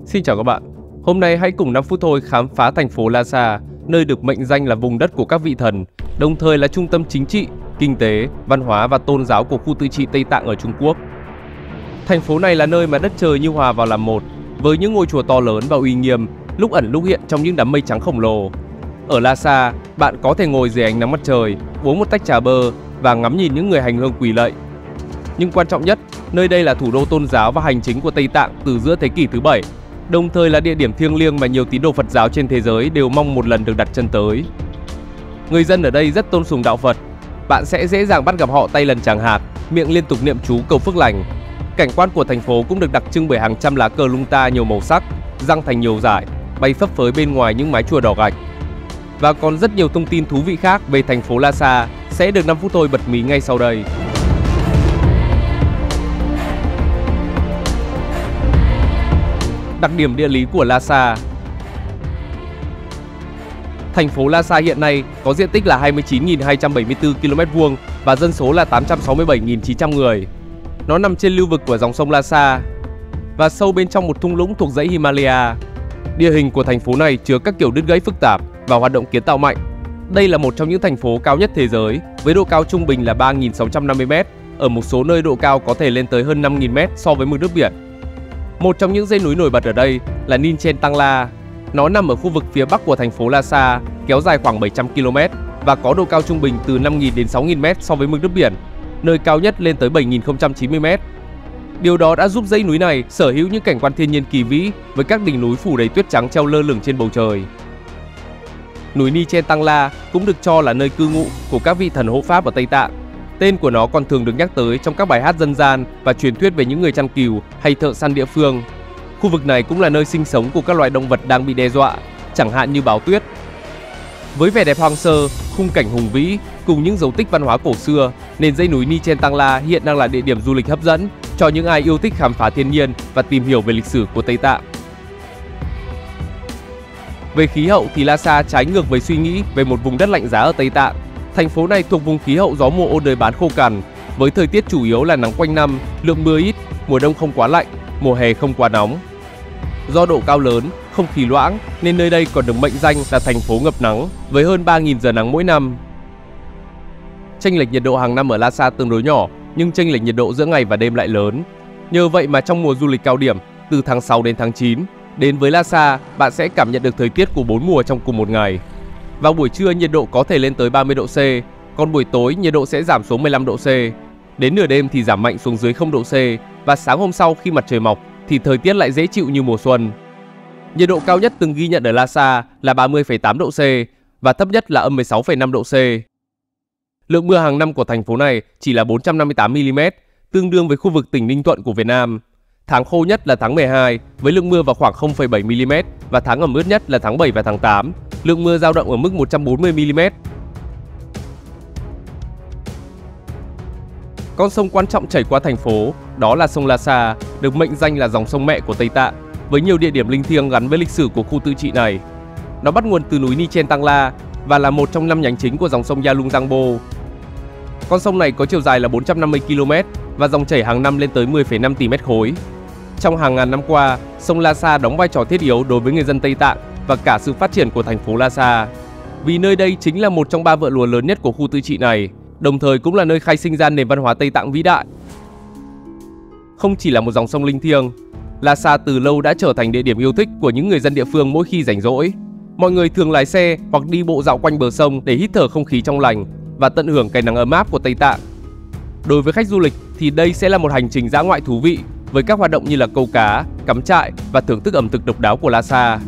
Xin chào các bạn. Hôm nay hãy cùng 5 phút thôi khám phá thành phố Lhasa, nơi được mệnh danh là vùng đất của các vị thần, đồng thời là trung tâm chính trị, kinh tế, văn hóa và tôn giáo của khu tự trị Tây Tạng ở Trung Quốc. Thành phố này là nơi mà đất trời như hòa vào làm một, với những ngôi chùa to lớn và uy nghiêm, lúc ẩn lúc hiện trong những đám mây trắng khổng lồ. Ở Lhasa, bạn có thể ngồi dưới ánh nắng mặt trời, uống một tách trà bơ và ngắm nhìn những người hành hương quỳ lạy. Nhưng quan trọng nhất, nơi đây là thủ đô tôn giáo và hành chính của Tây Tạng từ giữa thế kỷ thứ 7, đồng thời là địa điểm thiêng liêng mà nhiều tín đồ Phật giáo trên thế giới đều mong một lần được đặt chân tới. Người dân ở đây rất tôn sùng đạo Phật. Bạn sẽ dễ dàng bắt gặp họ tay lần tràng hạt, miệng liên tục niệm chú cầu phước lành. Cảnh quan của thành phố cũng được đặc trưng bởi hàng trăm lá cờ lung ta nhiều màu sắc, giăng thành nhiều dải, bay phấp phới bên ngoài những mái chùa đỏ gạch. Và còn rất nhiều thông tin thú vị khác về thành phố Lhasa sẽ được 5 phút thôi bật mí ngay sau đây. Đặc điểm địa lý của Lhasa. Thành phố Lhasa hiện nay có diện tích là 29.274 km² và dân số là 867.900 người. Nó nằm trên lưu vực của dòng sông Lhasa và sâu bên trong một thung lũng thuộc dãy Himalaya. Địa hình của thành phố này chứa các kiểu đứt gãy phức tạp và hoạt động kiến tạo mạnh. Đây là một trong những thành phố cao nhất thế giới, với độ cao trung bình là 3.650m, ở một số nơi độ cao có thể lên tới hơn 5.000m so với mực nước biển. Một trong những dãy núi nổi bật ở đây là Nichen Tangla. Nó nằm ở khu vực phía bắc của thành phố Lhasa, kéo dài khoảng 700 km và có độ cao trung bình từ 5.000 đến 6.000m so với mực nước biển, nơi cao nhất lên tới 7.090m. Điều đó đã giúp dãy núi này sở hữu những cảnh quan thiên nhiên kỳ vĩ với các đỉnh núi phủ đầy tuyết trắng treo lơ lửng trên bầu trời. Núi Nichen Tangla cũng được cho là nơi cư ngụ của các vị thần hộ pháp ở Tây Tạng. Tên của nó còn thường được nhắc tới trong các bài hát dân gian và truyền thuyết về những người chăn cừu hay thợ săn địa phương. Khu vực này cũng là nơi sinh sống của các loài động vật đang bị đe dọa, chẳng hạn như báo tuyết. Với vẻ đẹp hoang sơ, khung cảnh hùng vĩ cùng những dấu tích văn hóa cổ xưa, nên dãy núi Nichen Tangla hiện đang là địa điểm du lịch hấp dẫn cho những ai yêu thích khám phá thiên nhiên và tìm hiểu về lịch sử của Tây Tạng. Về khí hậu thì Lhasa trái ngược với suy nghĩ về một vùng đất lạnh giá ở Tây Tạng. Thành phố này thuộc vùng khí hậu gió mùa ôn đới bán khô cằn, với thời tiết chủ yếu là nắng quanh năm, lượng mưa ít, mùa đông không quá lạnh, mùa hè không quá nóng. Do độ cao lớn, không khí loãng nên nơi đây còn được mệnh danh là thành phố ngập nắng với hơn 3.000 giờ nắng mỗi năm. Chênh lệch nhiệt độ hàng năm ở Lhasa tương đối nhỏ, nhưng chênh lệch nhiệt độ giữa ngày và đêm lại lớn. Nhờ vậy mà trong mùa du lịch cao điểm, từ tháng 6 đến tháng 9, đến với Lhasa, bạn sẽ cảm nhận được thời tiết của 4 mùa trong cùng một ngày. Vào buổi trưa nhiệt độ có thể lên tới 30 độ C, còn buổi tối nhiệt độ sẽ giảm xuống 15 độ C. Đến nửa đêm thì giảm mạnh xuống dưới 0 độ C và sáng hôm sau khi mặt trời mọc thì thời tiết lại dễ chịu như mùa xuân. Nhiệt độ cao nhất từng ghi nhận ở Lhasa là 30,8 độ C và thấp nhất là âm 16,5 độ C. Lượng mưa hàng năm của thành phố này chỉ là 458 mm, tương đương với khu vực tỉnh Ninh Thuận của Việt Nam. Tháng khô nhất là tháng 12 với lượng mưa vào khoảng 0,7 mm và tháng ẩm ướt nhất là tháng 7 và tháng 8. Lượng mưa dao động ở mức 140 mm. Con sông quan trọng chảy qua thành phố, đó là sông Lhasa, được mệnh danh là dòng sông mẹ của Tây Tạng, với nhiều địa điểm linh thiêng gắn với lịch sử của khu tự trị này. Nó bắt nguồn từ núi Nichen Tangla và là một trong 5 nhánh chính của dòng sông Yalung Jangbo. Con sông này có chiều dài là 450 km và dòng chảy hàng năm lên tới 10,5 tỷ mét khối. Trong hàng ngàn năm qua, sông Lhasa đóng vai trò thiết yếu đối với người dân Tây Tạng và cả sự phát triển của thành phố Lhasa. Vì nơi đây chính là một trong 3 vựa lúa lớn nhất của khu tự trị này, đồng thời cũng là nơi khai sinh ra nền văn hóa Tây Tạng vĩ đại. Không chỉ là một dòng sông linh thiêng, Lhasa từ lâu đã trở thành địa điểm yêu thích của những người dân địa phương mỗi khi rảnh rỗi. Mọi người thường lái xe hoặc đi bộ dạo quanh bờ sông để hít thở không khí trong lành và tận hưởng cái nắng ấm áp của Tây Tạng. Đối với khách du lịch thì đây sẽ là một hành trình dã ngoại thú vị với các hoạt động như là câu cá, cắm trại và thưởng thức ẩm thực độc đáo của Lhasa.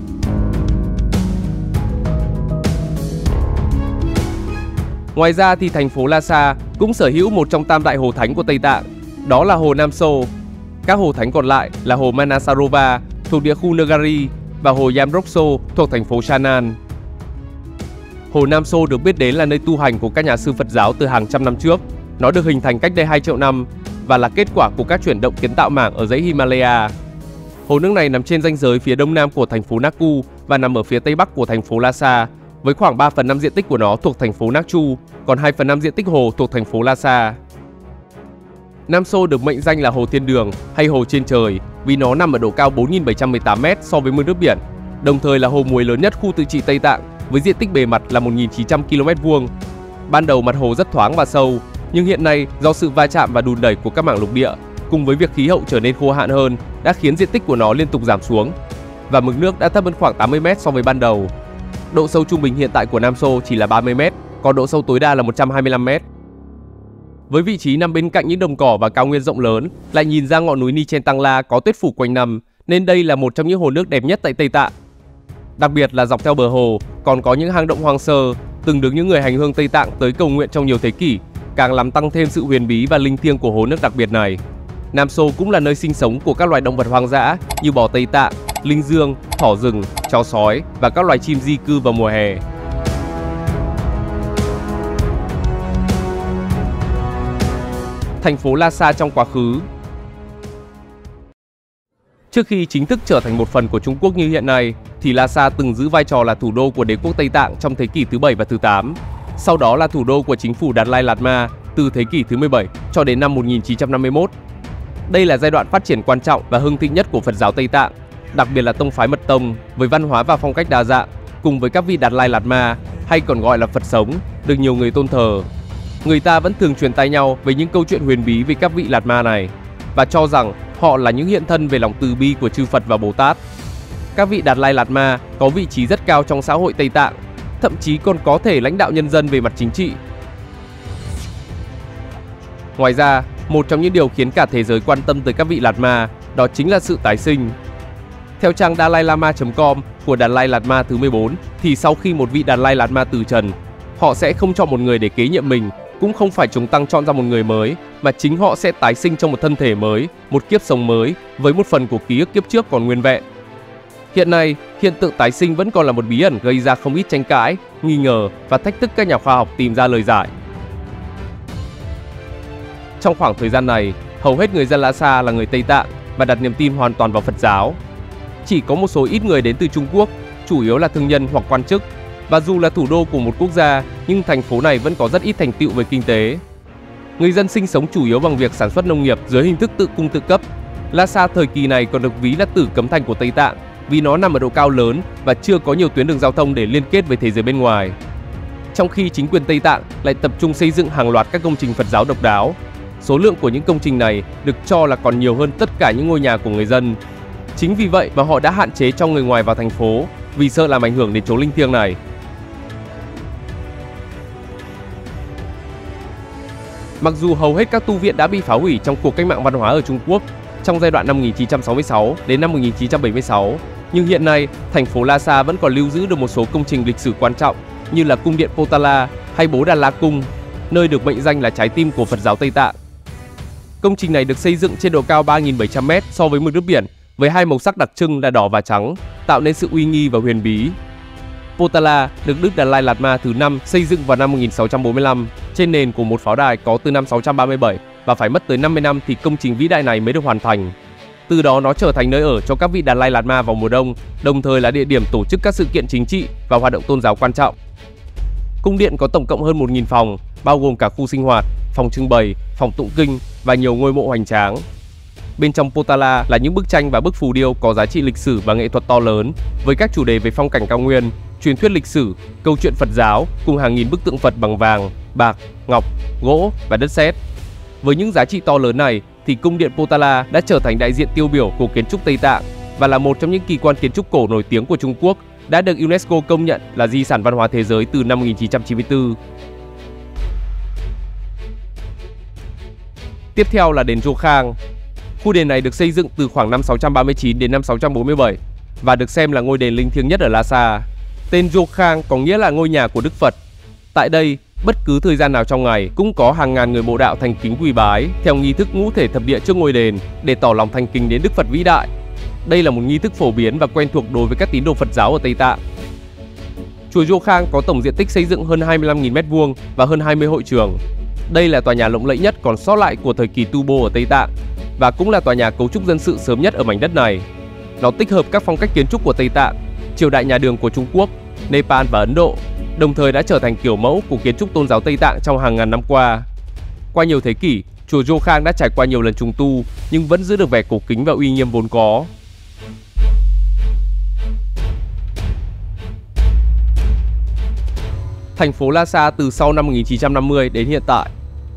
Ngoài ra thì thành phố Lhasa cũng sở hữu một trong tam đại hồ thánh của Tây Tạng, đó là hồ Nam So. Các hồ thánh còn lại là hồ Manasarova thuộc địa khu Nagari và hồ Yamrokso thuộc thành phố Chanaan. Hồ Nam So được biết đến là nơi tu hành của các nhà sư Phật giáo từ hàng trăm năm trước. Nó được hình thành cách đây 2 triệu năm và là kết quả của các chuyển động kiến tạo mảng ở dãy Himalaya. Hồ nước này nằm trên ranh giới phía đông nam của thành phố Nakku và nằm ở phía tây bắc của thành phố Lhasa, với khoảng 3/5 diện tích của nó thuộc thành phố Nakchu, còn 2/5 diện tích hồ thuộc thành phố Lhasa. Nam Xô được mệnh danh là Hồ Thiên Đường hay Hồ Trên Trời vì nó nằm ở độ cao 4.718m so với mực nước biển, đồng thời là hồ muối lớn nhất khu tự trị Tây Tạng với diện tích bề mặt là 1.900 km². Ban đầu mặt hồ rất thoáng và sâu, nhưng hiện nay do sự va chạm và đùn đẩy của các mảng lục địa cùng với việc khí hậu trở nên khô hạn hơn đã khiến diện tích của nó liên tục giảm xuống và mực nước đã thấp hơn khoảng 80m so với ban đầu. Độ sâu trung bình hiện tại của Nam Xô chỉ là 30m, còn độ sâu tối đa là 125m. Với vị trí nằm bên cạnh những đồng cỏ và cao nguyên rộng lớn, lại nhìn ra ngọn núi Nichen Tangla có tuyết phủ quanh năm, nên đây là một trong những hồ nước đẹp nhất tại Tây Tạng. Đặc biệt là dọc theo bờ hồ còn có những hang động hoang sơ, từng được những người hành hương Tây Tạng tới cầu nguyện trong nhiều thế kỷ, càng làm tăng thêm sự huyền bí và linh thiêng của hồ nước đặc biệt này. Nam Xô cũng là nơi sinh sống của các loài động vật hoang dã như bò Tây Tạng, linh dương, thỏ rừng, chó sói và các loài chim di cư vào mùa hè. Thành phố Lhasa trong quá khứ. Trước khi chính thức trở thành một phần của Trung Quốc như hiện nay, thì Lhasa từng giữ vai trò là thủ đô của đế quốc Tây Tạng trong thế kỷ thứ 7 và thứ 8. Sau đó là thủ đô của chính phủ Đạt Lai Lạt Ma từ thế kỷ thứ 17 cho đến năm 1951. Đây là giai đoạn phát triển quan trọng và hưng thịnh nhất của Phật giáo Tây Tạng, đặc biệt là tông phái Mật Tông với văn hóa và phong cách đa dạng, cùng với các vị Đạt Lai Lạt Ma hay còn gọi là Phật sống, được nhiều người tôn thờ. Người ta vẫn thường truyền tai nhau về những câu chuyện huyền bí về các vị Lạt Ma này và cho rằng họ là những hiện thân về lòng từ bi của chư Phật và Bồ Tát. Các vị Đạt Lai Lạt Ma có vị trí rất cao trong xã hội Tây Tạng, thậm chí còn có thể lãnh đạo nhân dân về mặt chính trị. Ngoài ra, một trong những điều khiến cả thế giới quan tâm tới các vị Lạt Ma đó chính là sự tái sinh. Theo trang dalailama.com của Đạt Lai Lạt Ma thứ 14 thì sau khi một vị Đạt Lai Lạt Ma từ trần, họ sẽ không chọn một người để kế nhiệm mình, cũng không phải chúng tăng chọn ra một người mới, mà chính họ sẽ tái sinh trong một thân thể mới, một kiếp sống mới với một phần của ký ức kiếp trước còn nguyên vẹn. Hiện nay, hiện tượng tái sinh vẫn còn là một bí ẩn gây ra không ít tranh cãi, nghi ngờ và thách thức các nhà khoa học tìm ra lời giải. Trong khoảng thời gian này, hầu hết người dân Lhasa là người Tây Tạng và đặt niềm tin hoàn toàn vào Phật giáo. Chỉ có một số ít người đến từ Trung Quốc, chủ yếu là thương nhân hoặc quan chức. Và dù là thủ đô của một quốc gia, nhưng thành phố này vẫn có rất ít thành tựu về kinh tế. Người dân sinh sống chủ yếu bằng việc sản xuất nông nghiệp dưới hình thức tự cung tự cấp. Lhasa thời kỳ này còn được ví là tử cấm thành của Tây Tạng vì nó nằm ở độ cao lớn và chưa có nhiều tuyến đường giao thông để liên kết với thế giới bên ngoài. Trong khi chính quyền Tây Tạng lại tập trung xây dựng hàng loạt các công trình Phật giáo độc đáo. Số lượng của những công trình này được cho là còn nhiều hơn tất cả những ngôi nhà của người dân. Chính vì vậy mà họ đã hạn chế cho người ngoài vào thành phố vì sợ làm ảnh hưởng đến chỗ linh thiêng này. Mặc dù hầu hết các tu viện đã bị phá hủy trong cuộc cách mạng văn hóa ở Trung Quốc trong giai đoạn năm 1966 đến năm 1976, nhưng hiện nay thành phố Lhasa vẫn còn lưu giữ được một số công trình lịch sử quan trọng như là cung điện Potala hay Bố Đà La Cung, nơi được mệnh danh là trái tim của Phật giáo Tây Tạng. Công trình này được xây dựng trên độ cao 3.700m so với mực nước biển với hai màu sắc đặc trưng là đỏ và trắng, tạo nên sự uy nghi và huyền bí. Potala được Đức Đạt Lai Lạt Ma thứ 5 xây dựng vào năm 1645 trên nền của một pháo đài có từ năm 637 và phải mất tới 50 năm thì công trình vĩ đại này mới được hoàn thành. Từ đó nó trở thành nơi ở cho các vị Đạt Lai Lạt Ma vào mùa đông, đồng thời là địa điểm tổ chức các sự kiện chính trị và hoạt động tôn giáo quan trọng. Cung điện có tổng cộng hơn 1.000 phòng, bao gồm cả khu sinh hoạt, phòng trưng bày, phòng tụng kinh và nhiều ngôi mộ hoành tráng. Bên trong Potala là những bức tranh và bức phù điêu có giá trị lịch sử và nghệ thuật to lớn, với các chủ đề về phong cảnh cao nguyên, truyền thuyết lịch sử, câu chuyện Phật giáo cùng hàng nghìn bức tượng Phật bằng vàng, bạc, ngọc, gỗ và đất sét. Với những giá trị to lớn này thì cung điện Potala đã trở thành đại diện tiêu biểu của kiến trúc Tây Tạng và là một trong những kỳ quan kiến trúc cổ nổi tiếng của Trung Quốc, đã được UNESCO công nhận là di sản văn hóa thế giới từ năm 1994. Tiếp theo là đền Jokhang. Khu đền này được xây dựng từ khoảng năm 639 đến năm 647 và được xem là ngôi đền linh thiêng nhất ở Lhasa. Tên Jokhang có nghĩa là ngôi nhà của Đức Phật. Tại đây, bất cứ thời gian nào trong ngày cũng có hàng ngàn người mộ đạo thành kính quỳ bái theo nghi thức ngũ thể thập địa trước ngôi đền để tỏ lòng thành kính đến Đức Phật vĩ đại. Đây là một nghi thức phổ biến và quen thuộc đối với các tín đồ Phật giáo ở Tây Tạng. Chùa Jokhang có tổng diện tích xây dựng hơn 25.000 m² và hơn 20 hội trường. Đây là tòa nhà lộng lẫy nhất còn sót lại của thời kỳ Tu Bô ở Tây Tạng và cũng là tòa nhà cấu trúc dân sự sớm nhất ở mảnh đất này. Nó tích hợp các phong cách kiến trúc của Tây Tạng, triều đại nhà Đường của Trung Quốc, Nepal và Ấn Độ, đồng thời đã trở thành kiểu mẫu của kiến trúc tôn giáo Tây Tạng trong hàng ngàn năm qua. Qua nhiều thế kỷ, Chùa Jokhang Khang đã trải qua nhiều lần trùng tu nhưng vẫn giữ được vẻ cổ kính và uy nghiêm vốn có. Thành phố Lhasa từ sau năm 1950 đến hiện tại.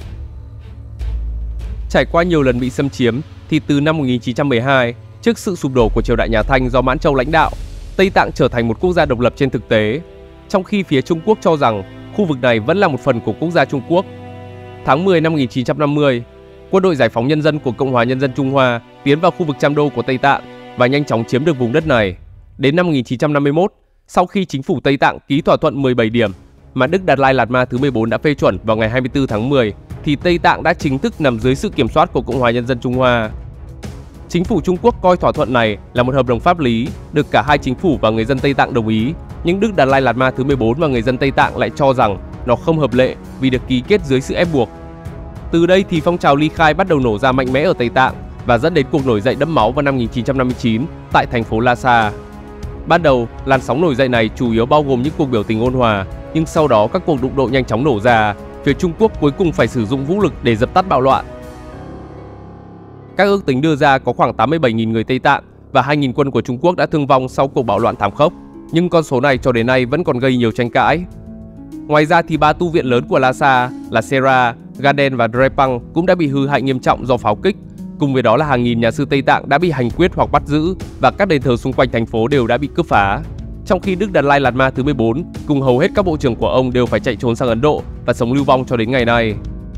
Trải qua nhiều lần bị xâm chiếm thì từ năm 1912, trước sự sụp đổ của triều đại nhà Thanh do Mãn Châu lãnh đạo, Tây Tạng trở thành một quốc gia độc lập trên thực tế, trong khi phía Trung Quốc cho rằng khu vực này vẫn là một phần của quốc gia Trung Quốc. Tháng 10 năm 1950, Quân đội Giải phóng Nhân dân của Cộng hòa Nhân dân Trung Hoa tiến vào khu vực Cham Đô của Tây Tạng và nhanh chóng chiếm được vùng đất này. Đến năm 1951, sau khi chính phủ Tây Tạng ký thỏa thuận 17 điểm mà Đức Đạt Lai Lạt Ma thứ 14 đã phê chuẩn vào ngày 24 tháng 10, thì Tây Tạng đã chính thức nằm dưới sự kiểm soát của Cộng hòa Nhân dân Trung Hoa. Chính phủ Trung Quốc coi thỏa thuận này là một hợp đồng pháp lý, được cả hai chính phủ và người dân Tây Tạng đồng ý, nhưng Đức Đạt Lai Lạt Ma thứ 14 và người dân Tây Tạng lại cho rằng nó không hợp lệ vì được ký kết dưới sự ép buộc. Từ đây thì phong trào ly khai bắt đầu nổ ra mạnh mẽ ở Tây Tạng và dẫn đến cuộc nổi dậy đẫm máu vào năm 1959 tại thành phố Lhasa. Ban đầu, làn sóng nổi dậy này chủ yếu bao gồm những cuộc biểu tình ôn hòa, nhưng sau đó các cuộc đụng độ nhanh chóng nổ ra, phía Trung Quốc cuối cùng phải sử dụng vũ lực để dập tắt bạo loạn. Các ước tính đưa ra có khoảng 87.000 người Tây Tạng và 2.000 quân của Trung Quốc đã thương vong sau cuộc bạo loạn thảm khốc, nhưng con số này cho đến nay vẫn còn gây nhiều tranh cãi. Ngoài ra thì 3 tu viện lớn của Lhasa là Sera, Garden và Drepung cũng đã bị hư hại nghiêm trọng do pháo kích. Cùng với đó là hàng nghìn nhà sư Tây Tạng đã bị hành quyết hoặc bắt giữ và các đền thờ xung quanh thành phố đều đã bị cướp phá. Trong khi Đức Đạt Lai Lạt Ma thứ 14 cùng hầu hết các bộ trưởng của ông đều phải chạy trốn sang Ấn Độ và sống lưu vong cho đến ngày nay.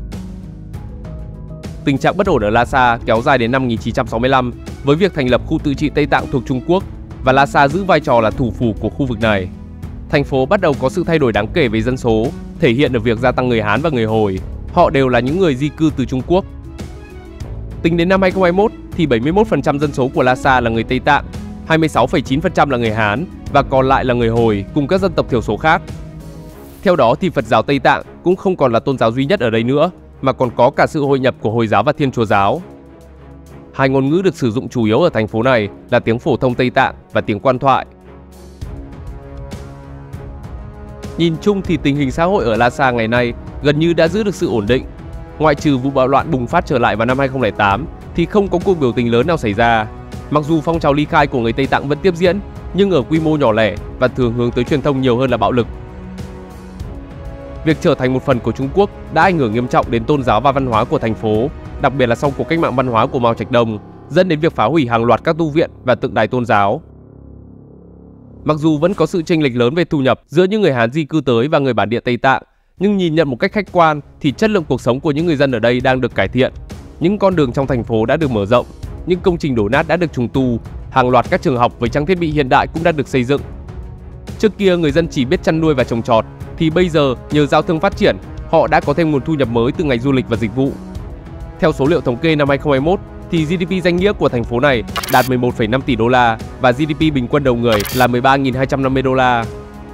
Tình trạng bất ổn ở Lhasa kéo dài đến năm 1965 với việc thành lập khu tự trị Tây Tạng thuộc Trung Quốc và Lhasa giữ vai trò là thủ phủ của khu vực này. Thành phố bắt đầu có sự thay đổi đáng kể về dân số, thể hiện ở việc gia tăng người Hán và người Hồi. Họ đều là những người di cư từ Trung Quốc. Tính đến năm 2021 thì 71% dân số của Lhasa là người Tây Tạng, 26,9% là người Hán và còn lại là người Hồi cùng các dân tộc thiểu số khác. Theo đó thì Phật giáo Tây Tạng cũng không còn là tôn giáo duy nhất ở đây nữa, mà còn có cả sự hội nhập của Hồi giáo và Thiên Chúa giáo. Hai ngôn ngữ được sử dụng chủ yếu ở thành phố này là tiếng phổ thông Tây Tạng và tiếng quan thoại. Nhìn chung thì tình hình xã hội ở Lhasa ngày nay gần như đã giữ được sự ổn định. Ngoại trừ vụ bạo loạn bùng phát trở lại vào năm 2008 thì không có cuộc biểu tình lớn nào xảy ra. Mặc dù phong trào ly khai của người Tây Tạng vẫn tiếp diễn, nhưng ở quy mô nhỏ lẻ và thường hướng tới truyền thông nhiều hơn là bạo lực. Việc trở thành một phần của Trung Quốc đã ảnh hưởng nghiêm trọng đến tôn giáo và văn hóa của thành phố, đặc biệt là sau cuộc cách mạng văn hóa của Mao Trạch Đông, dẫn đến việc phá hủy hàng loạt các tu viện và tượng đài tôn giáo. Mặc dù vẫn có sự chênh lệch lớn về thu nhập giữa những người Hán di cư tới và người bản địa Tây Tạng, nhưng nhìn nhận một cách khách quan thì chất lượng cuộc sống của những người dân ở đây đang được cải thiện. Những con đường trong thành phố đã được mở rộng, những công trình đổ nát đã được trùng tu, hàng loạt các trường học với trang thiết bị hiện đại cũng đã được xây dựng. Trước kia người dân chỉ biết chăn nuôi và trồng trọt, thì bây giờ nhờ giao thương phát triển, họ đã có thêm nguồn thu nhập mới từ ngành du lịch và dịch vụ. Theo số liệu thống kê năm 2021, thì GDP danh nghĩa của thành phố này đạt 11,5 tỷ đô la và GDP bình quân đầu người là 13.250 đô la.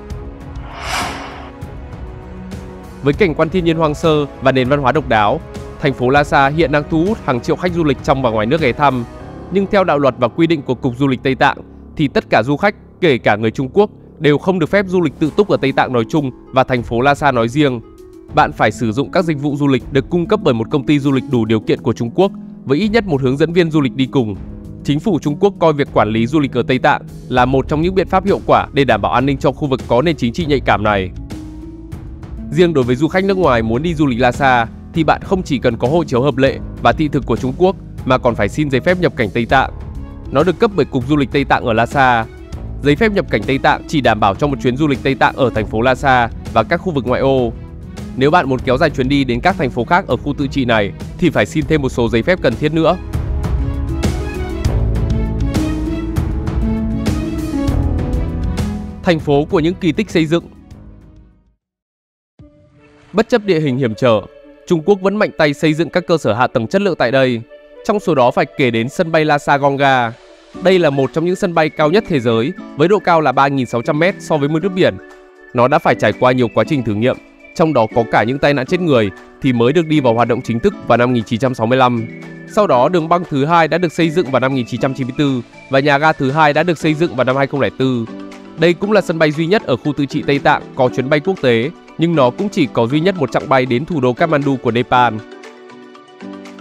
Với cảnh quan thiên nhiên hoang sơ và nền văn hóa độc đáo, thành phố Lhasa hiện đang thu hút hàng triệu khách du lịch trong và ngoài nước ghé thăm. Nhưng theo đạo luật và quy định của Cục Du lịch Tây Tạng, thì tất cả du khách, kể cả người Trung Quốc, đều không được phép du lịch tự túc ở Tây Tạng nói chung và thành phố Lhasa nói riêng. Bạn phải sử dụng các dịch vụ du lịch được cung cấp bởi một công ty du lịch đủ điều kiện của Trung Quốc, với ít nhất một hướng dẫn viên du lịch đi cùng. Chính phủ Trung Quốc coi việc quản lý du lịch ở Tây Tạng là một trong những biện pháp hiệu quả để đảm bảo an ninh cho khu vực có nền chính trị nhạy cảm này. Riêng đối với du khách nước ngoài muốn đi du lịch Lhasa thì bạn không chỉ cần có hộ chiếu hợp lệ và thị thực của Trung Quốc mà còn phải xin giấy phép nhập cảnh Tây Tạng. Nó được cấp bởi Cục Du lịch Tây Tạng ở Lhasa. Giấy phép nhập cảnh Tây Tạng chỉ đảm bảo cho một chuyến du lịch Tây Tạng ở thành phố Lhasa và các khu vực ngoại ô. Nếu bạn muốn kéo dài chuyến đi đến các thành phố khác ở khu tự trị này thì phải xin thêm một số giấy phép cần thiết nữa. Thành phố của những kỳ tích xây dựng. Bất chấp địa hình hiểm trở, Trung Quốc vẫn mạnh tay xây dựng các cơ sở hạ tầng chất lượng tại đây. Trong số đó phải kể đến sân bay Lhasa Gonga. Đây là một trong những sân bay cao nhất thế giới, với độ cao là 3.600m so với mực nước biển. Nó đã phải trải qua nhiều quá trình thử nghiệm, trong đó có cả những tai nạn chết người, thì mới được đi vào hoạt động chính thức vào năm 1965. Sau đó, đường băng thứ hai đã được xây dựng vào năm 1994 và nhà ga thứ hai đã được xây dựng vào năm 2004. Đây cũng là sân bay duy nhất ở khu tự trị Tây Tạng có chuyến bay quốc tế, nhưng nó cũng chỉ có duy nhất một chặng bay đến thủ đô Kathmandu của Nepal.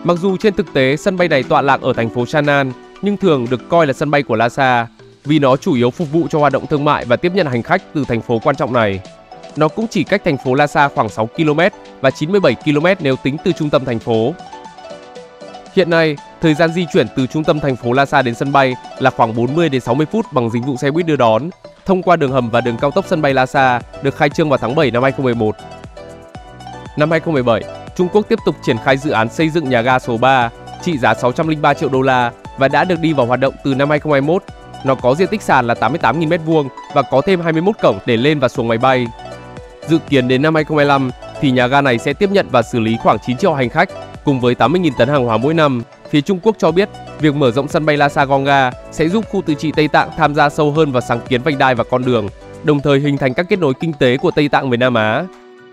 Mặc dù trên thực tế sân bay này tọa lạc ở thành phố Sanan, nhưng thường được coi là sân bay của Lhasa vì nó chủ yếu phục vụ cho hoạt động thương mại và tiếp nhận hành khách từ thành phố quan trọng này. Nó cũng chỉ cách thành phố Lhasa khoảng 6 km và 97 km nếu tính từ trung tâm thành phố. Hiện nay, thời gian di chuyển từ trung tâm thành phố Lhasa đến sân bay là khoảng 40 đến 60 phút bằng dịch vụ xe buýt đưa đón, thông qua đường hầm và đường cao tốc sân bay Lhasa được khai trương vào tháng 7 năm 2011. Năm 2017, Trung Quốc tiếp tục triển khai dự án xây dựng nhà ga số 3 trị giá 603 triệu đô la và đã được đi vào hoạt động từ năm 2021. Nó có diện tích sàn là 88.000 m² và có thêm 21 cổng để lên và xuống máy bay. Dự kiến đến năm 2025 thì nhà ga này sẽ tiếp nhận và xử lý khoảng 9 triệu hành khách cùng với 80.000 tấn hàng hóa mỗi năm. Phía Trung Quốc cho biết việc mở rộng sân bay Lhasa Gonga sẽ giúp khu tự trị Tây Tạng tham gia sâu hơn vào sáng kiến vành đai và con đường, đồng thời hình thành các kết nối kinh tế của Tây Tạng với Nam Á.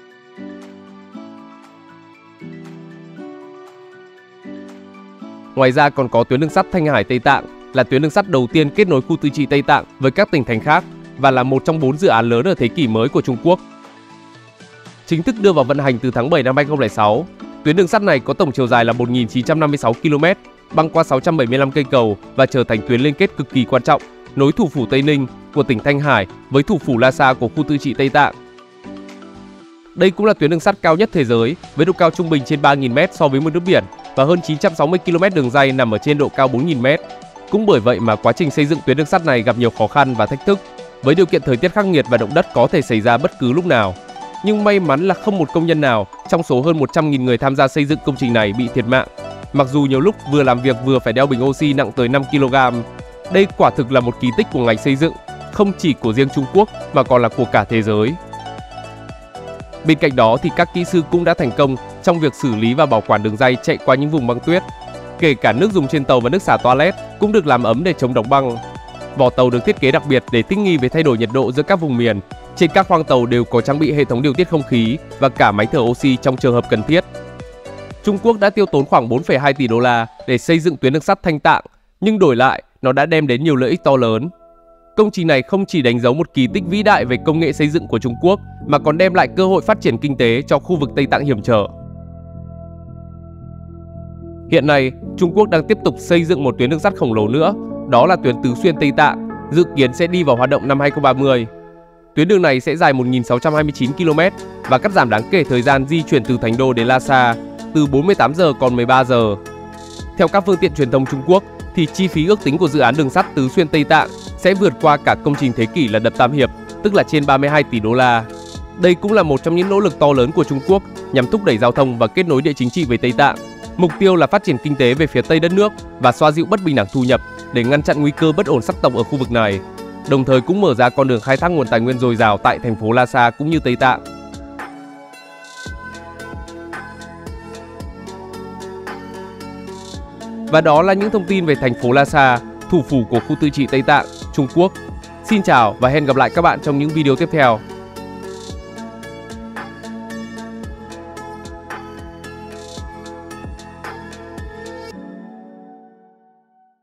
Ngoài ra còn có tuyến đường sắt Thanh Hải Tây Tạng là tuyến đường sắt đầu tiên kết nối khu tự trị Tây Tạng với các tỉnh thành khác và là một trong 4 dự án lớn ở thế kỷ mới của Trung Quốc. Chính thức đưa vào vận hành từ tháng 7 năm 2006, tuyến đường sắt này có tổng chiều dài là 1.956 km, băng qua 675 cây cầu và trở thành tuyến liên kết cực kỳ quan trọng, nối thủ phủ Tây Ninh của tỉnh Thanh Hải với thủ phủ Lhasa của khu tự trị Tây Tạng. Đây cũng là tuyến đường sắt cao nhất thế giới với độ cao trung bình trên 3.000 m so với mực nước biển và hơn 960 km đường ray nằm ở trên độ cao 4.000 m. Cũng bởi vậy mà quá trình xây dựng tuyến đường sắt này gặp nhiều khó khăn và thách thức, với điều kiện thời tiết khắc nghiệt và động đất có thể xảy ra bất cứ lúc nào. Nhưng may mắn là không một công nhân nào trong số hơn 100.000 người tham gia xây dựng công trình này bị thiệt mạng. Mặc dù nhiều lúc vừa làm việc vừa phải đeo bình oxy nặng tới 5 kg. Đây quả thực là một kỳ tích của ngành xây dựng, không chỉ của riêng Trung Quốc mà còn là của cả thế giới. Bên cạnh đó thì các kỹ sư cũng đã thành công trong việc xử lý và bảo quản đường ray chạy qua những vùng băng tuyết. Kể cả nước dùng trên tàu và nước xả toilet cũng được làm ấm để chống đóng băng. Vỏ tàu được thiết kế đặc biệt để thích nghi với thay đổi nhiệt độ giữa các vùng miền. Trên các khoang tàu đều có trang bị hệ thống điều tiết không khí và cả máy thở oxy trong trường hợp cần thiết. Trung Quốc đã tiêu tốn khoảng 4,2 tỷ đô la để xây dựng tuyến đường sắt Thanh Tạng, nhưng đổi lại, nó đã đem đến nhiều lợi ích to lớn. Công trình này không chỉ đánh dấu một kỳ tích vĩ đại về công nghệ xây dựng của Trung Quốc, mà còn đem lại cơ hội phát triển kinh tế cho khu vực Tây Tạng hiểm trở. Hiện nay, Trung Quốc đang tiếp tục xây dựng một tuyến đường sắt khổng lồ nữa, đó là tuyến Tứ Xuyên Tây Tạng, dự kiến sẽ đi vào hoạt động năm 2030. Tuyến đường này sẽ dài 1.629 km và cắt giảm đáng kể thời gian di chuyển từ Thành Đô đến Lhasa, từ 48 giờ còn 13 giờ. Theo các phương tiện truyền thông Trung Quốc, thì chi phí ước tính của dự án đường sắt Tứ Xuyên Tây Tạng sẽ vượt qua cả công trình thế kỷ là đập Tam Hiệp, tức là trên 32 tỷ đô la. Đây cũng là một trong những nỗ lực to lớn của Trung Quốc nhằm thúc đẩy giao thông và kết nối địa chính trị với Tây Tạng. Mục tiêu là phát triển kinh tế về phía Tây đất nước và xoa dịu bất bình đẳng thu nhập để ngăn chặn nguy cơ bất ổn sắc tộc ở khu vực này, đồng thời cũng mở ra con đường khai thác nguồn tài nguyên dồi dào tại thành phố Lhasa cũng như Tây Tạng. Và đó là những thông tin về thành phố Lhasa, thủ phủ của khu tự trị Tây Tạng, Trung Quốc. Xin chào và hẹn gặp lại các bạn trong những video tiếp theo.